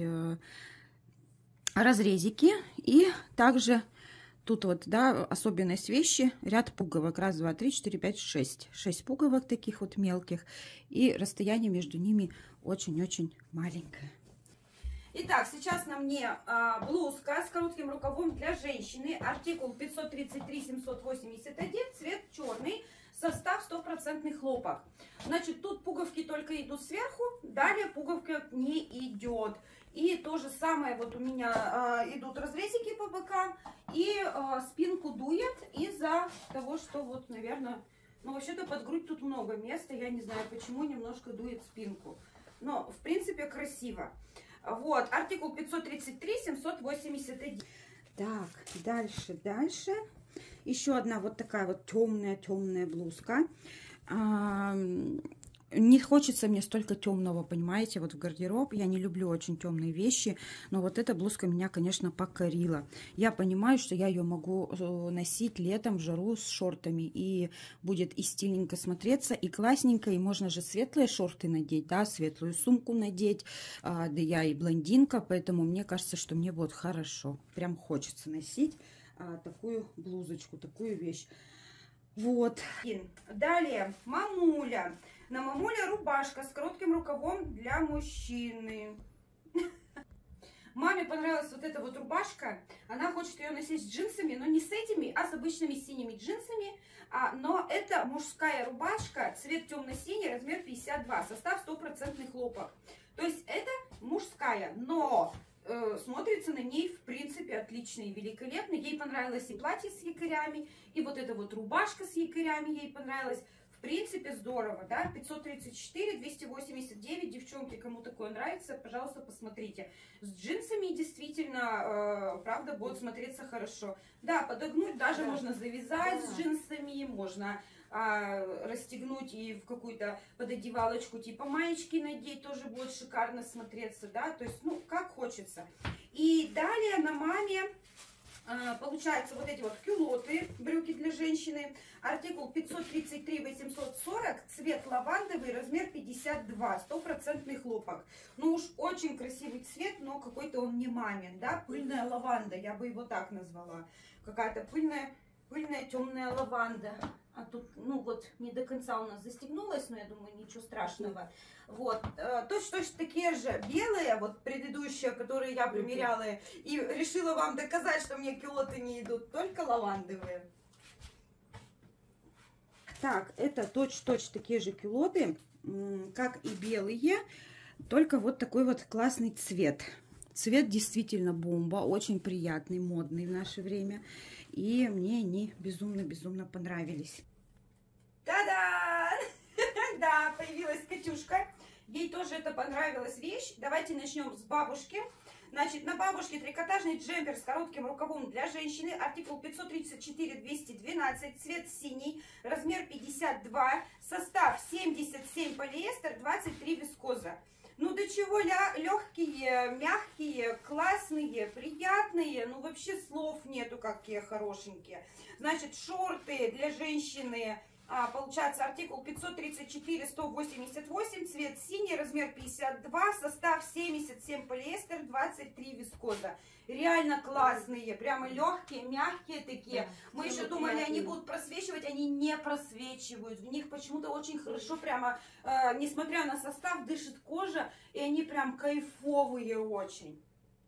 разрезики. И также тут вот, да, особенность вещи. Ряд пуговок. Раз, два, три, четыре, пять, шесть. Шесть пуговок таких вот мелких. И расстояние между ними очень-очень маленькое. Итак, сейчас на мне а, блузка с коротким рукавом для женщины. Артикул пятьсот тридцать три семьсот восемьдесят один, цвет черный, состав стопроцентный хлопок. Значит, тут пуговки только идут сверху, далее пуговка не идет. И то же самое вот у меня э, идут разрезики по бокам, и э, спинку дует из-за того, что вот, наверное, ну вообще-то под грудь тут много места, я не знаю почему, немножко дует спинку. Но, в принципе, красиво. Вот, артикул пятьсот тридцать три семьсот восемьдесят один. Так, дальше, дальше. Еще одна вот такая вот темная-темная блузка. А, не хочется мне столько темного, понимаете, вот в гардероб. Я не люблю очень темные вещи, но вот эта блузка меня, конечно, покорила. Я понимаю, что я ее могу носить летом в жару с шортами, и будет и стильненько смотреться, и классненько, и можно же светлые шорты надеть, да, светлую сумку надеть, а, да я и блондинка, поэтому мне кажется, что мне вот хорошо. Прям хочется носить а, такую блузочку, такую вещь. Вот. Далее, мамуля. На мамуле рубашка с коротким рукавом для мужчины. Маме понравилась вот эта вот рубашка. Она хочет ее носить с джинсами, но не с этими, а с обычными синими джинсами. А, но это мужская рубашка, цвет темно-синий, размер пятьдесят два, состав стопроцентный хлопок. То есть это мужская, но э, смотрится на ней в принципе отлично и великолепно. Ей понравилось и платье с якорями, и вот эта вот рубашка с якорями ей понравилась. В принципе, здорово, да, пятьсот тридцать четыре, двести восемьдесят девять, девчонки, кому такое нравится, пожалуйста, посмотрите. С джинсами действительно, э, правда, будет смотреться хорошо. Да, подогнуть даже да. Можно завязать да. С джинсами, можно э, расстегнуть и в какую-то пододевалочку типа маечки надеть, тоже будет шикарно смотреться, да, то есть, ну, как хочется. И далее на маме... Получается вот эти вот кюлоты, брюки для женщины, артикул пятьсот тридцать три восемьсот сорок, цвет лавандовый, размер пятьдесят два, стопроцентный хлопок. Ну уж очень красивый цвет, но какой-то он не мамин, да, пыльная лаванда, я бы его так назвала. Какая-то пыльная, пыльная темная лаванда. А тут, ну вот, не до конца у нас застегнулась, но я думаю, ничего страшного. Вот, точно-точно такие же белые, вот предыдущие, которые я примеряла, и решила вам доказать, что мне кюлоты не идут, только лавандовые. Так, это точно-точно такие же кюлоты, как и белые, только вот такой вот классный цвет. Цвет действительно бомба, очень приятный, модный в наше время. И мне они безумно-безумно понравились. Та-да! Да, появилась Катюшка. Ей тоже это понравилась вещь. Давайте начнем с бабушки. Значит, на бабушке трикотажный джемпер с коротким рукавом для женщины. Артикул пятьсот тридцать четыре двести двенадцать. Цвет синий. Размер пятьдесят два. Состав семьдесят семь полиэстер, двадцать три вискоза. Ну, до чего легкие, мягкие, классные, приятные. Ну, вообще слов нету, какие хорошенькие. Значит, шорты для женщины. А, получается, артикул пятьсот тридцать четыре сто восемьдесят восемь, цвет синий, размер пятьдесят два, состав семьдесят семь полиэстер, двадцать три вискоза. Реально классные, прямо легкие, мягкие такие. Мы еще думали, они будут просвечивать, они не просвечивают. В них почему-то очень хорошо, прямо, э, несмотря на состав, дышит кожа, и они прям кайфовые очень.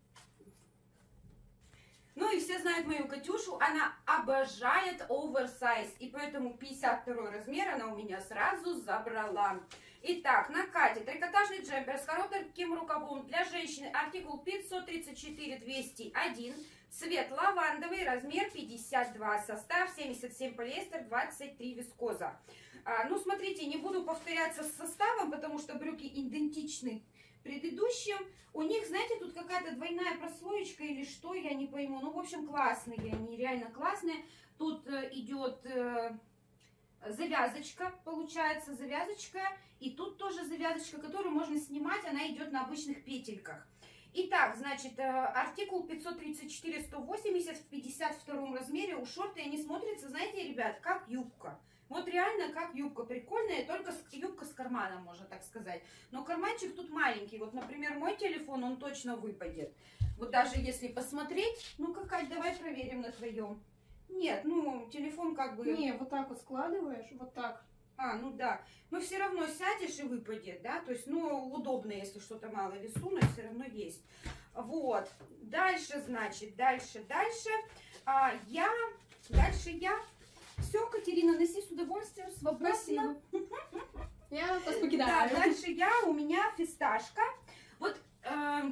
Ну и все знают мою Катюшу, она обожает оверсайз, и поэтому пятьдесят второй размер она у меня сразу забрала. Итак, на Кате трикотажный джемпер с коротким рукавом для женщины, артикул пятьсот тридцать четыре двести один, цвет лавандовый, размер пятьдесят два, состав семьдесят семь полиэстер, двадцать три вискоза. А, ну смотрите, не буду повторяться с составом, потому что брюки идентичны предыдущим. У них, знаете, тут какая-то двойная прослоечка или что, я не пойму. Ну, в общем, классные, они реально классные. Тут э, идет э, завязочка, получается, завязочка. И тут тоже завязочка, которую можно снимать, она идет на обычных петельках. Итак, значит, э, артикул пятьсот тридцать четыре сто восемьдесят в пятьдесят втором размере. У шорты они смотрятся, знаете, ребят, как юбка. Вот реально как юбка прикольная, только юбка с карманом, можно так сказать. Но карманчик тут маленький. Вот, например, мой телефон, он точно выпадет. Вот даже если посмотреть, ну-ка, Кать, давай проверим на твоем. Нет, ну, телефон как бы... Не, вот так вот складываешь, вот так. А, ну да. Но все равно сядешь и выпадет, да? То есть, ну, удобно, если что-то мало весу, но все равно есть. Вот. Дальше, значит, дальше, дальше. А, я, дальше я... Все, Катерина, носи с удовольствием, свободно. Спасибо. Я Вас Да, покидаю. дальше я, у меня фисташка. Вот, э,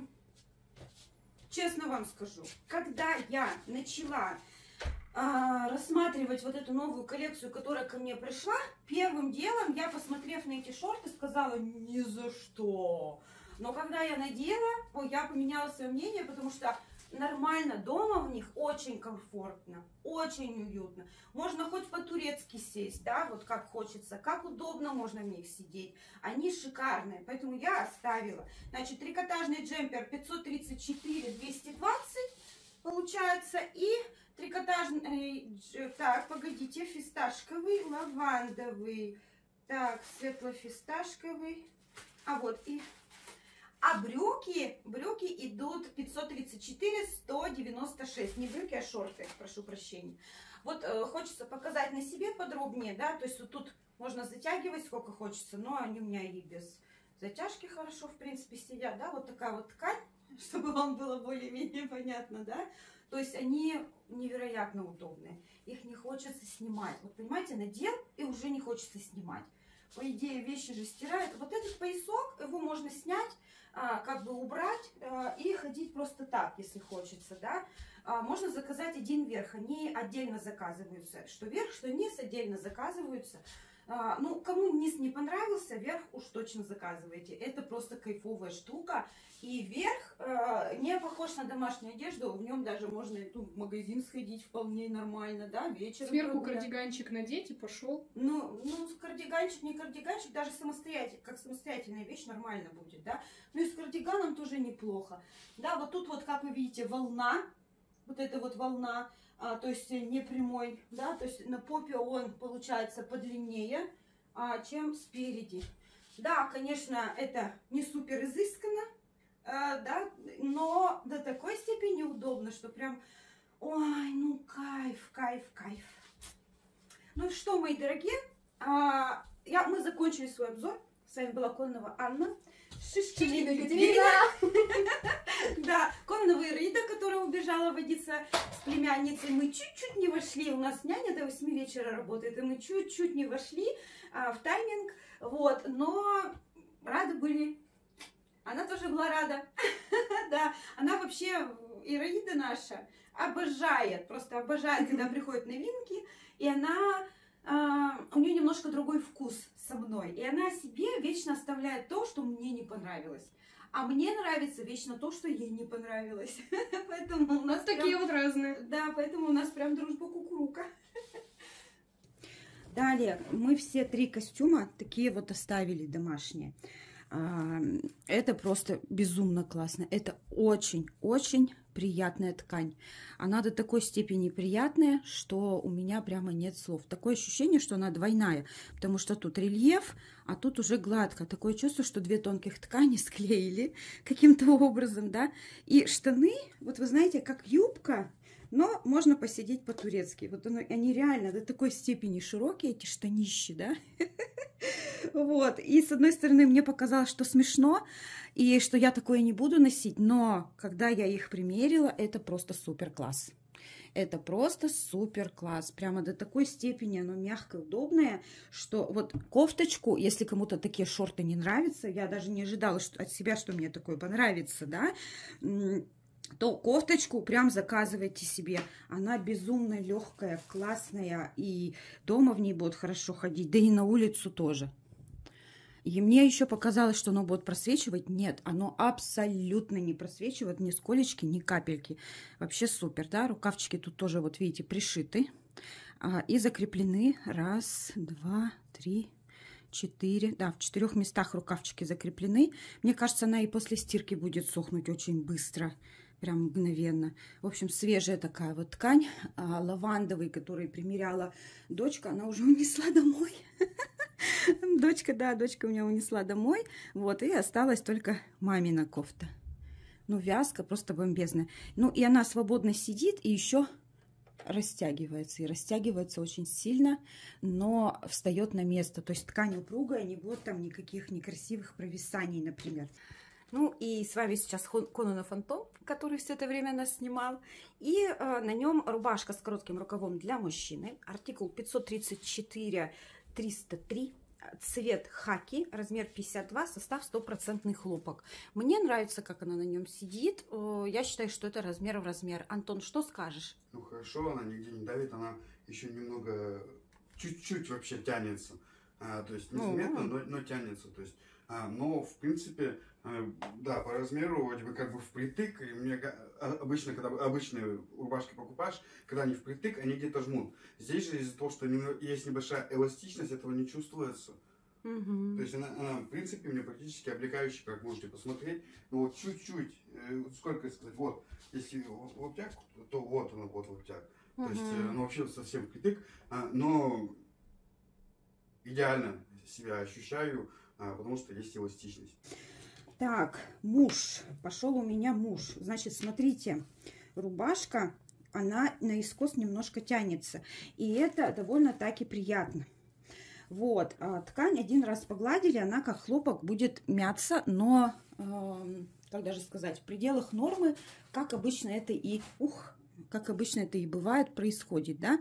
честно вам скажу, когда я начала э, рассматривать вот эту новую коллекцию, которая ко мне пришла, первым делом я, посмотрев на эти шорты, сказала: ни за что. Но когда я надела, ой, я поменяла свое мнение, потому что нормально дома в них очень комфортно, очень уютно. Можно хоть по-турецки сесть, да, вот как хочется, как удобно можно в них сидеть. Они шикарные, поэтому я оставила. Значит, трикотажный джемпер пятьсот тридцать четыре двести двадцать получается, и трикотажный, э, так, погодите, фисташковый, лавандовый, так, светло-фисташковый, а вот и... А брюки, брюки идут пятьсот тридцать четыре сто девяносто шесть. Не брюки, а шорты, прошу прощения. Вот э, хочется показать на себе подробнее, да, то есть вот тут можно затягивать сколько хочется, но они у меня и без затяжки хорошо, в принципе, сидят, да, вот такая вот ткань, чтобы вам было более-менее понятно, да. То есть они невероятно удобные, их не хочется снимать. Вот понимаете, надел и уже не хочется снимать. По идее, вещи же стирают. Вот этот поясок, его можно снять, а, как бы убрать а, и ходить просто так, если хочется, да. А, можно заказать один верх, они отдельно заказываются. Что верх, что низ отдельно заказываются. А, ну, кому низ не понравился, верх уж точно заказывайте. Это просто кайфовая штука. И верх э, не похож на домашнюю одежду, в нем даже можно ну, в магазин сходить вполне нормально, да, вечером. Сверху прогуляться. кардиганчик надеть и пошел. Ну, ну, кардиганчик, не кардиганчик, даже самостоятельно, как самостоятельная вещь нормально будет, да. Ну и с кардиганом тоже неплохо. Да, вот тут вот, как вы видите, волна, вот эта вот волна, а, то есть не прямой, да, то есть на попе он получается подлиннее, а, чем спереди. Да, конечно, это не супер изысканно, а, да, но до такой степени удобно, что прям, ой, ну кайф, кайф, кайф. Ну что, мои дорогие, а, я, мы закончили свой обзор. С вами была Кононова Анна. Шишкина Екатерина. Да, Кононова Ирида, которая убежала водиться с племянницей. Мы чуть-чуть не вошли. У нас няня до восьми вечера работает, и мы чуть-чуть не вошли а, в тайминг. Вот, но рады были. Она тоже была рада. Да, она вообще, Ираида наша, обожает, просто обожает, когда приходят новинки. И она, э, у нее немножко другой вкус со мной. И она себе вечно оставляет то, что мне не понравилось. А мне нравится вечно то, что ей не понравилось. Поэтому у нас Такие вот разные. Да, поэтому у нас прям дружба кукурука. Далее, мы все три костюма такие вот оставили домашние. Это просто безумно классно. Это очень-очень приятная ткань. Она до такой степени приятная, что у меня прямо нет слов. Такое ощущение, что она двойная, потому что тут рельеф, а тут уже гладко. Такое чувство, что две тонких ткани склеили каким-то образом, да. И штаны, вот вы знаете, как юбка, но можно посидеть по-турецки. Вот оно, они реально до такой степени широкие, эти штанищи, да. Вот, и с одной стороны мне показалось, что смешно, и что я такое не буду носить, но когда я их примерила, это просто супер класс. Это просто супер класс, прямо до такой степени оно мягкое, удобное, что вот кофточку, если кому-то такие шорты не нравятся, я даже не ожидала что, от себя, что мне такое понравится, да, то кофточку прям заказывайте себе. Она безумно легкая, классная, и дома в ней будет хорошо ходить, да и на улицу тоже. И мне еще показалось, что оно будет просвечивать. Нет, оно абсолютно не просвечивает, ни сколечки, ни капельки. Вообще супер, да? Рукавчики тут тоже, вот видите, пришиты. А, и закреплены. Раз, два, три, четыре. Да, в четырех местах рукавчики закреплены. Мне кажется, она и после стирки будет сохнуть очень быстро. Прям мгновенно. В общем, свежая такая вот ткань. А, лавандовый, который примеряла дочка, она уже унесла домой. Дочка, да, дочка у меня унесла домой. Вот, и осталась только мамина кофта. Ну, вязка просто бомбезная. Ну, и она свободно сидит и еще растягивается. И растягивается очень сильно, но встает на место. То есть ткань упругая, не будет там никаких некрасивых провисаний, например. Ну, и с вами сейчас Кононов Антон, который все это время нас снимал. И э, на нем рубашка с коротким рукавом для мужчины. Артикул пятьсот тридцать четыре триста три. цвет хаки, размер пятьдесят два, состав стопроцентный хлопок. Мне нравится, как она на нем сидит. Я считаю, что это размер в размер. Антон, что скажешь? Ну хорошо, она нигде не давит, она еще немного, чуть-чуть вообще тянется. А, то есть незаметно, но, но тянется. То есть, а, но в принципе, а, да, по размеру вроде бы как бы впритык. И мне обычно, когда обычные рубашки покупаешь, когда они впритык, они где-то жмут. Здесь же из-за того, что есть небольшая эластичность, этого не чувствуется. Угу. То есть она, она, в принципе, мне практически облегающая, как можете посмотреть. Но вот чуть-чуть, э, сколько сказать, вот, если локтяк, то вот она, вот локтяк. Угу. То есть, э, ну, вообще совсем впритык, а, но идеально себя ощущаю, а, потому что есть эластичность. Так, муж. Пошел у меня муж. Значит, смотрите, рубашка, она наискос немножко тянется. И это довольно-таки приятно. Вот, а ткань один раз погладили, она как хлопок будет мяться, но, э, как даже сказать, в пределах нормы, как обычно это и, ух, как обычно это и бывает, происходит, да?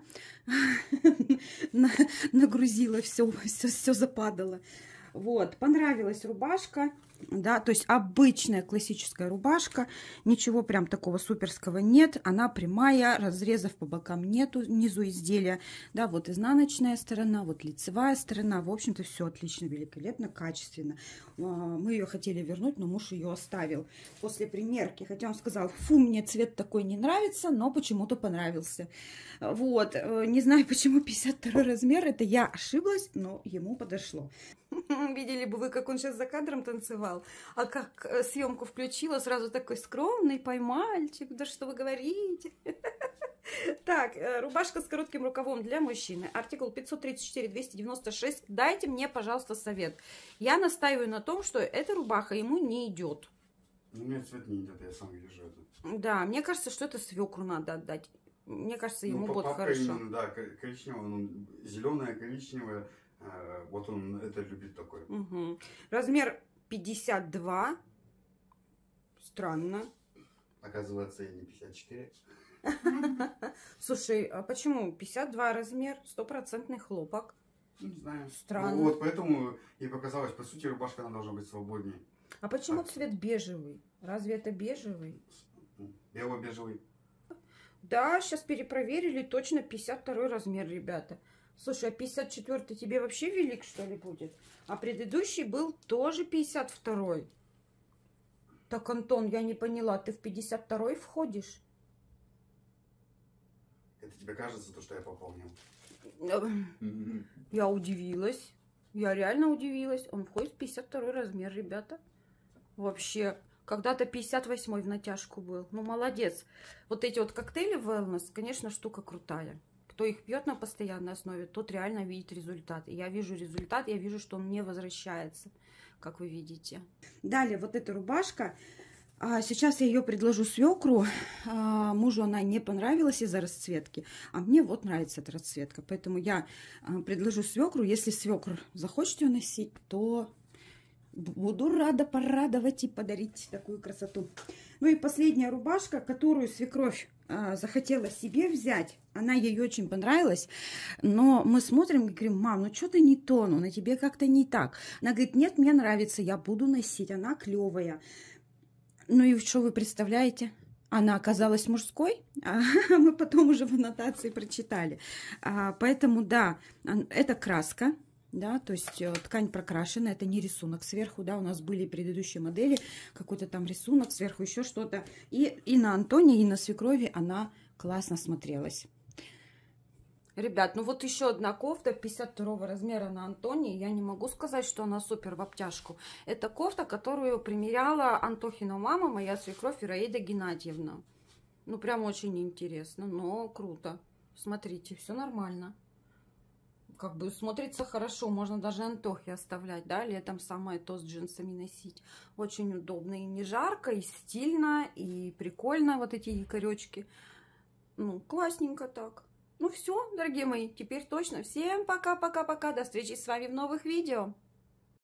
Нагрузила все, все, все западало. Вот, понравилась рубашка, да, то есть обычная классическая рубашка, ничего прям такого суперского нет, она прямая, разрезов по бокам нету, внизу изделия, да, вот изнаночная сторона, вот лицевая сторона, в общем-то все отлично, великолепно, качественно. Мы ее хотели вернуть, но муж ее оставил после примерки, хотя он сказал, фу, мне цвет такой не нравится, но почему-то понравился. Вот, не знаю, почему пятьдесят второй размер, это я ошиблась, но ему подошло. Видели бы вы, как он сейчас за кадром танцевал, а как съемку включила, сразу такой скромный поймальчик, да что вы говорите. Так, рубашка с коротким рукавом для мужчины, артикул пятьсот тридцать четыре двести девяносто шесть, дайте мне, пожалуйста, совет. Я настаиваю на том, что эта рубаха ему не идет. Ну, мне цвет не идет, я сам вижу это. Да, мне кажется, что это свекру надо отдать. Мне кажется, ему ну, будет папа хорошо. Именно, да, коричневая, он зеленая, коричневая. Вот он это любит такой. Угу. Размер пятьдесят два. Странно. Оказывается, и не пятьдесят четыре. Слушай, а почему пятьдесят два размер? Стопроцентный хлопок. Ну, не знаю. Странно. Ну, вот поэтому и показалось, по сути, рубашка она должна быть свободнее. А почему а... цвет бежевый? Разве это бежевый? Бело-бежевый. Да, сейчас перепроверили, точно пятьдесят второй размер, ребята. Слушай, а пятьдесят четвёртый тебе вообще велик, что ли, будет? А предыдущий был тоже пятьдесят второй. Так, Антон, я не поняла, ты в пятьдесят второй входишь? Это тебе кажется, то, что я пополнил? Я удивилась. Я реально удивилась. Он входит в пятьдесят второй размер, ребята. Вообще, когда-то пятьдесят восьмой в натяжку был. Ну, молодец. Вот эти вот коктейли Wellness, конечно, штука крутая. Кто их пьет на постоянной основе, тот реально видит результат. И я вижу результат, я вижу, что он не возвращается, как вы видите. Далее, вот эта рубашка. Сейчас я ее предложу свекру. Мужу она не понравилась из-за расцветки, а мне вот нравится эта расцветка. Поэтому я предложу свекру. Если свекр захочет ее носить, то буду рада порадовать и подарить такую красоту. Ну и последняя рубашка, которую свекровь захотела себе взять. Она ей очень понравилась, но мы смотрим и говорим, мам, ну что-то не то, ну на тебе как-то не так. Она говорит, нет, мне нравится, я буду носить, она клевая. Ну и что вы представляете? Она оказалась мужской, а мы потом уже в аннотации прочитали. А, поэтому да, это краска. Да, то есть ткань прокрашена, это не рисунок сверху, да, у нас были предыдущие модели, какой-то там рисунок сверху, еще что-то. И, и на Антоне, и на свекрови она классно смотрелась. Ребят, ну вот еще одна кофта пятьдесят второго размера на Антоне. Я не могу сказать, что она супер в обтяжку. Это кофта, которую примеряла Антохина мама, моя свекровь Ираида Геннадьевна. Ну, прям очень интересно, но круто. Смотрите, все нормально. Как бы смотрится хорошо, можно даже Антохе оставлять, да, летом самое то с джинсами носить. Очень удобно и не жарко, и стильно, и прикольно вот эти якоречки. Ну, классненько так. Ну все, дорогие мои, теперь точно. Всем пока-пока-пока, до встречи с вами в новых видео.